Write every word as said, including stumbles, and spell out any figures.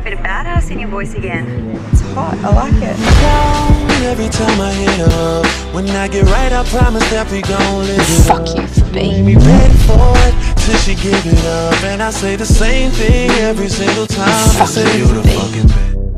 bit of badass in your voice again. It's hot, I like it. Every time I hit up, when I get right, I promise that we gon' live it Fuck up. you for me. Me ready for it till she give it up, and I say the same thing every single time. I say you the fucking best.